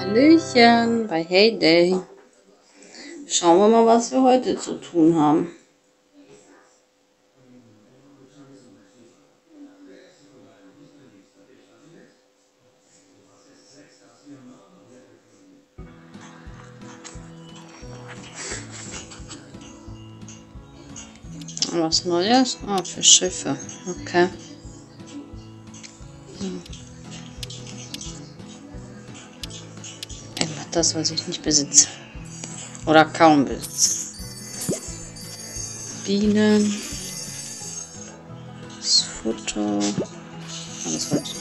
Hallöchen bei Heyday. Schauen wir mal, was wir heute zu tun haben. Was Neues? Ah, für Schiffe. Okay. Immer das, was ich nicht besitze. Oder kaum besitze. Bienen. Das Futter. Alles wollte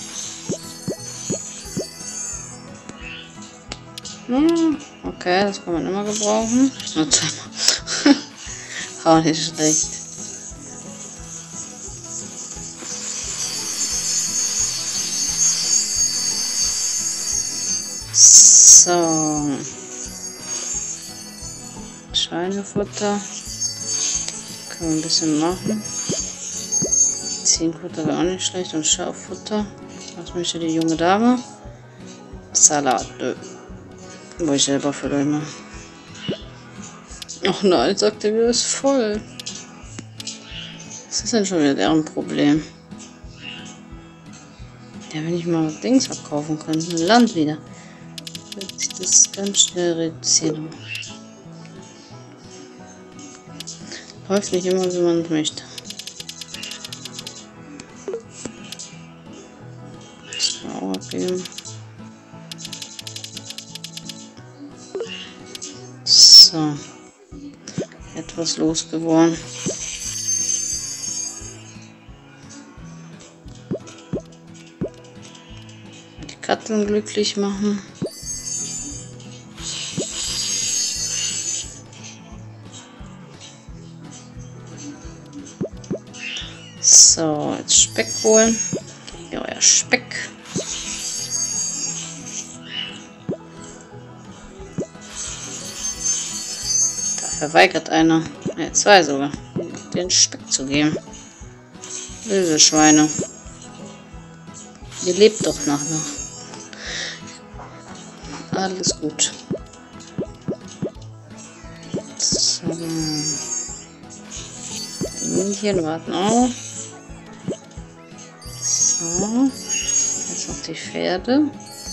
ich. Okay, das kann man immer gebrauchen. Nur zweimal. Auch nicht schlecht. So. Schweinefutter. Können wir ein bisschen machen. Ziegenfutter wäre auch nicht schlecht. Und Schaffutter. Was möchte die junge Dame? Salat. Wo ich selber vielleicht mal. Ach nein, sagt er, wieder ist voll. Was ist denn schon wieder deren Problem? Ja, wenn ich mal Dings verkaufen könnte, ein Land wieder, wird sich das ganz schnell reduzieren. Läuft nicht immer, wie man möchte. Das kann auch abgeben. So. Etwas losgeworden. Die Katzen glücklich machen. So, jetzt Speck holen. Ja, euer Speck. Da verweigert einer, ja, zwei sogar, den Speck zu geben. Böse Schweine. Ihr lebt doch noch. Alles gut. So. Männchen warten auch. So. Jetzt noch die Pferde.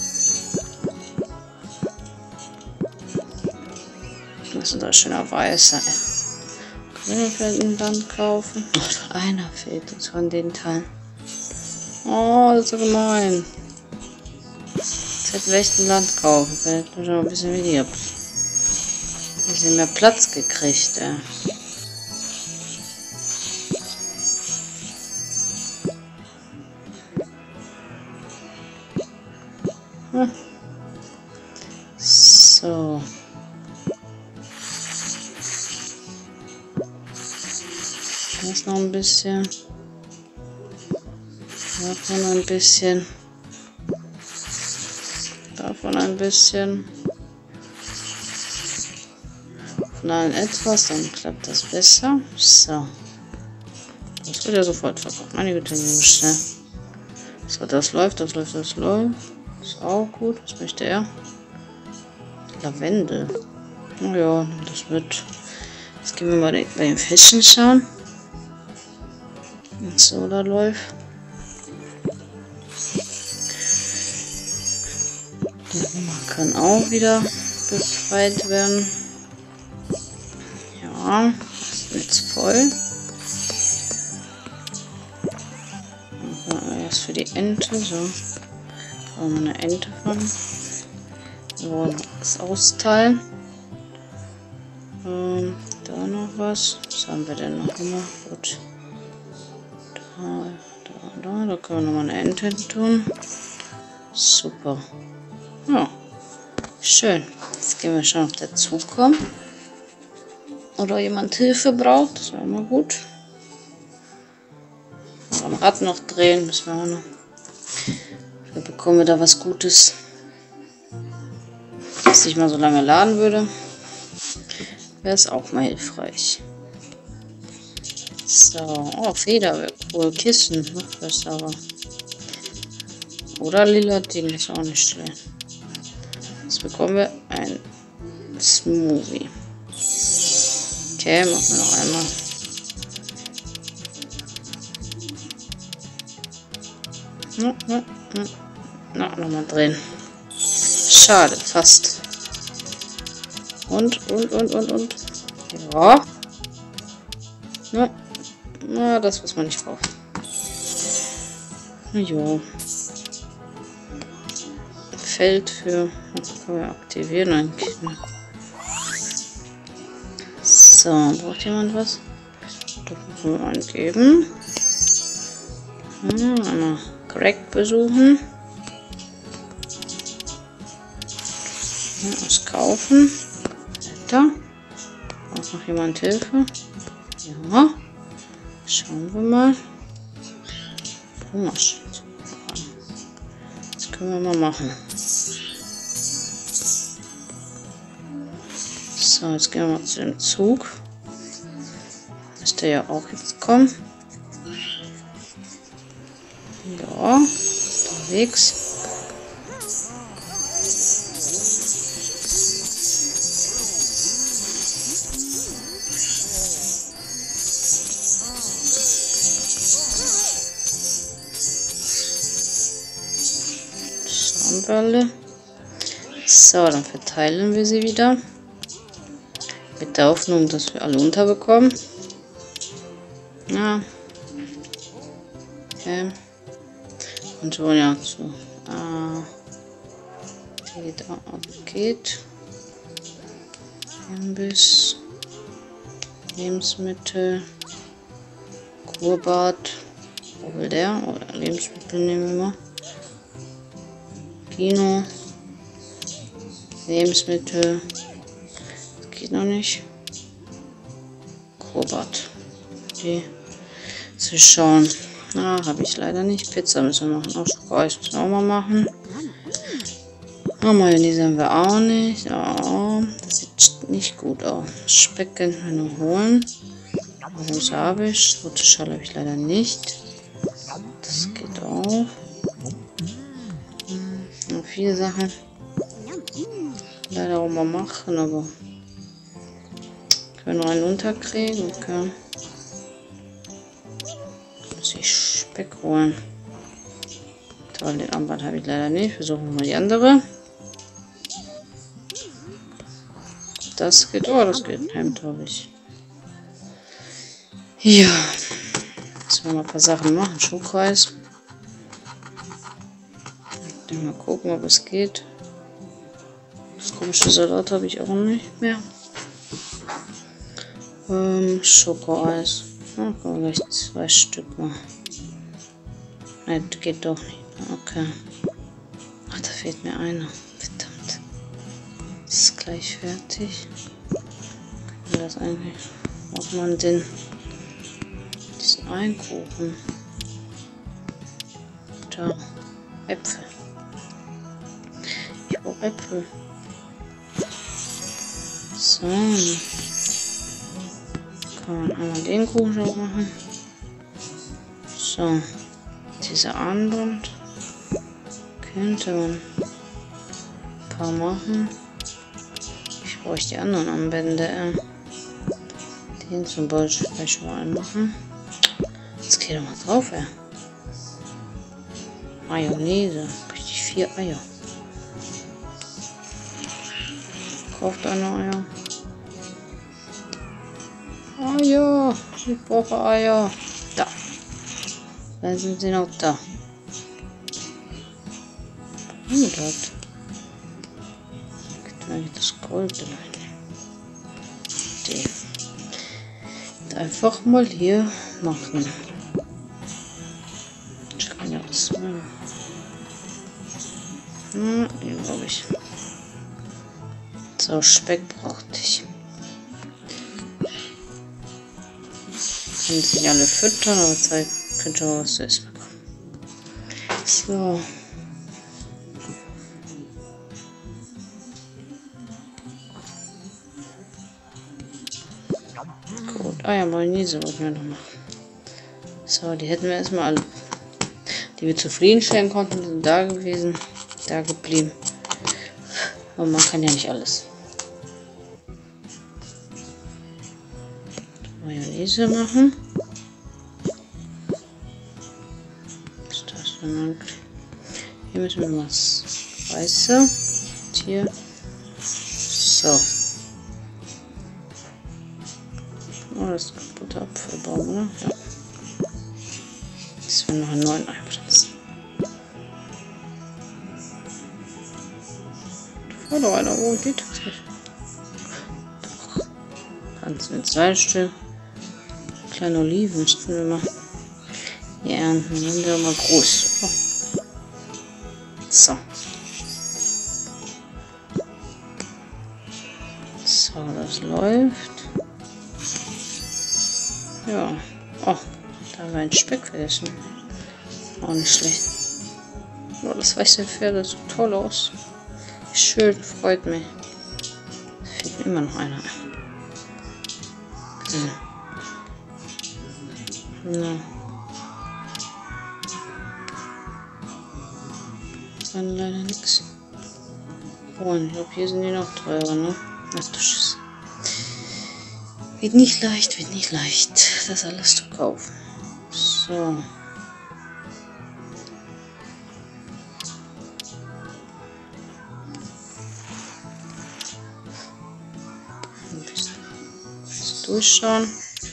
Das ist ein schöner Weißer. Können wir vielleicht ein Land kaufen? Ach, einer fehlt uns von den Teilen. Oh, das ist so gemein. Jetzt hätten wir echt ein Land kaufen. Vielleicht schon ein bisschen weniger. Ein bisschen mehr Platz gekriegt, ey. So. Das noch ein bisschen. Davon ein bisschen. Davon ein bisschen. Von allen etwas, dann klappt das besser. So. Das wird ja sofort verkauft. Meine Güte, so schnell. So, das läuft, das läuft, das läuft. Ist auch gut. Was möchte er? Lavendel. Oh ja, nimm das mit. Jetzt gehen wir mal bei den Fischen schauen. Und so, da läuft. Die Nummer kann auch wieder befreit werden. Ja, das ist jetzt voll. Erst für die Ente, so. Brauchen wir eine Ente von. Wir wollen was austeilen. Da noch was. Was haben wir denn noch immer? Gut. Da können wir nochmal eine Ente tun. Super. Ja, schön. Jetzt gehen wir schauen, ob der Zug kommt. Oder jemand Hilfe braucht. Das wäre immer gut. Am Rad noch drehen müssen wir auch noch. Vielleicht bekommen wir da was Gutes. Wenn es nicht mal so lange laden würde, wäre es auch mal hilfreich. So, oh, Feder wäre cool. Kissen, noch besser aber. Oder lila Ding ist auch nicht schlecht. Jetzt bekommen wir ein Smoothie. Okay, machen wir noch einmal. Na, nochmal drehen. Schade, fast. Und. Ja. Na, das muss man nicht drauf. Jo. Feld für. Das können wir aktivieren eigentlich. So, braucht jemand was? Das müssen wir eingeben. Einmal Greg besuchen. Was kaufen. Da. Braucht noch jemand Hilfe? Ja. Schauen wir mal. Das können wir mal machen. So, jetzt gehen wir mal zu dem Zug. Müsste ja auch jetzt kommen. Ja, unterwegs. Soundbälle. So, dann verteilen wir sie wieder. Mit der Hoffnung, dass wir alle unterbekommen. Ja. Okay. Und so, ja, zu. Geht. Imbiss. Lebensmittel. Kurbad. Wo will der? Oder Lebensmittel nehmen wir mal. Kino. Lebensmittel. Das geht noch nicht. Kurbad. Die zu schauen. Na, habe ich leider nicht. Pizza müssen wir machen. Auch Schokoeis müssen wir auch mal machen. Oh, Mayonnaise haben wir auch nicht. Oh, das sieht nicht gut aus. Speck können wir noch holen. Was habe ich? Rote Schale habe ich leider nicht. Das geht auch. Noch viele Sachen. Leider auch mal machen, aber können wir einen unterkriegen. Okay. Muss ich Speck holen. Toll, den Armband habe ich leider nicht. Versuchen wir mal die andere. Das geht, oh, das geht. Hemd habe ich. Ja. Jetzt wollen wir ein paar Sachen machen. Schokoeis. Mal gucken, ob es geht. Das komische Salat habe ich auch nicht mehr. Schokoeis. Ja, kann man gleich 2 Stück machen. Nein, das geht doch nicht. Okay. Ach, da fehlt mir einer. Verdammt. Ist gleich fertig. Können wir das eigentlich? Braucht man diesen Einkuchen? Da. Äpfel. Ich brauche Äpfel. So. Kann man einmal den Kuchen noch machen. So. Diese Armband. Könnte man ein paar machen. Ich brauche die anderen Armbänder. Den zum Beispiel vielleicht schon mal machen. Jetzt geht doch mal drauf, ey. Mayonnaise. Richtig 4 Eier. Kauft eine Eier. Eier. Ich brauche Eier. Da. Dann sind sie noch da. Und das. Gibt eigentlich das Gold rein. Die. Einfach mal hier machen. Ich kann ja was machen. Hier glaube ich. So, Speck brauchte ich. Können sich alle füttern, aber Zeit könnte man was zu essen bekommen. So. Gut, ja, Mayonnaise wollten wir noch machen. So, die hätten wir erstmal alle, die wir zufriedenstellen konnten, sind da gewesen, da geblieben. Aber man kann ja nicht alles. Mayonnaise machen. Was ist das denn? Hier müssen wir was Weiße. Hier. So. Oh, das ist kaputter Apfelbaum, oder? Ja. Jetzt werden wir noch einen neuen einpflanzen. Da war doch einer. Wo geht das nicht? Pflanzen wir 2 Stück. Kleine Oliven müssten wir mal hier ernten. Dann sind wir mal groß. Oh. So. So, das läuft. Ja. Oh, da war ein Speck vergessen. Auch nicht schlecht. Oh, das weiße Pferd, das sieht toll aus. Schön, freut mich. Es fehlt mir immer noch einer. So. Na. Dann leider nichts. Oh, ich glaube, hier sind die noch teurer, ne? Ach du Schiss. Wird nicht leicht, das alles zu kaufen. So. Ein bisschen durchschauen.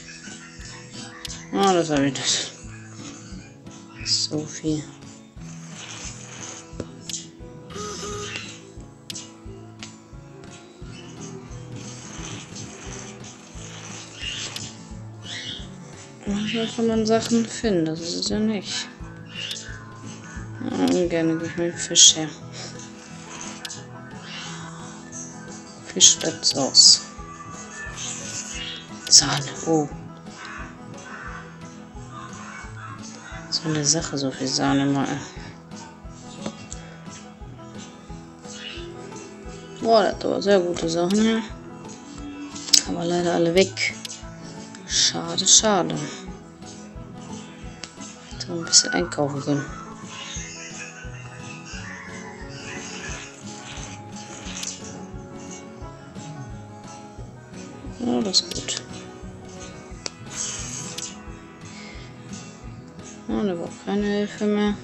Ah, das habe ich das. So viel. Manchmal kann man Sachen finden, das ist es ja nicht. Ja, gerne gehe ich mit dem Fisch her. Fisch statt Sauce. Sahne, oh. So eine Sache, so viel Sahne mal. Boah, das hat aber sehr gute Sachen, ja. Aber leider alle weg. Schade, schade. Hätte ein bisschen einkaufen können. Ja, das ist gut. Ja, da war keine Hilfe mehr.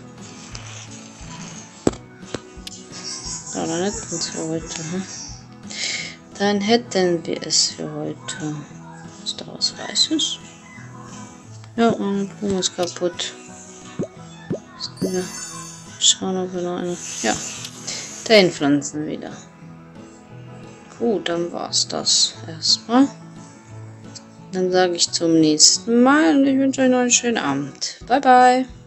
Ja, dann hätten wir es für heute. Hm? Dann hätten wir es für heute. Ist da was Weißes? Ja, meine Blume ist kaputt. Wir schauen, ob wir noch eine. Ja, dahin pflanzen wieder. Gut, dann war's das erstmal. Dann sage ich zum nächsten Mal und ich wünsche euch noch einen schönen Abend. Bye, bye.